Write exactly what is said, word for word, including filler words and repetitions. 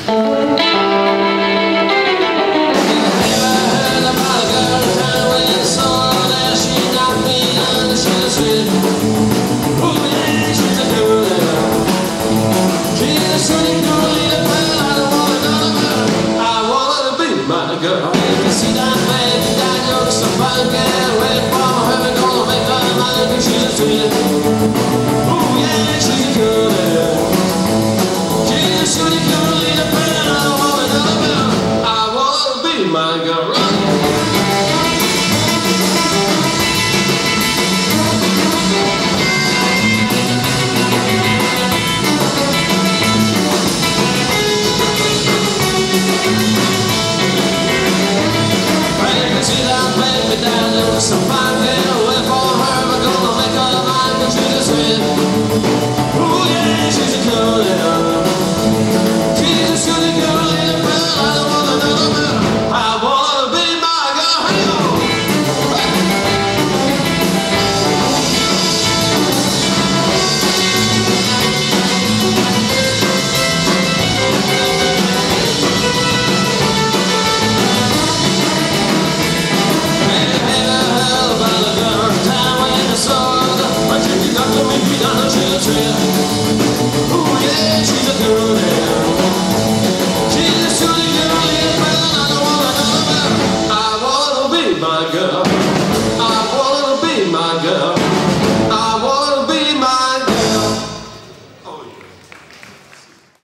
Girl, if you see that baby, that looks so fine, get away from her, we're gonna make her mine, 'cause she's a sweet. Ooh yeah, she's a good girl. She's a sweet girl, little girl, I want another girl. I wanna be my girl. So fine, get away from her, we're gonna make her mine, 'cause she's a sweet.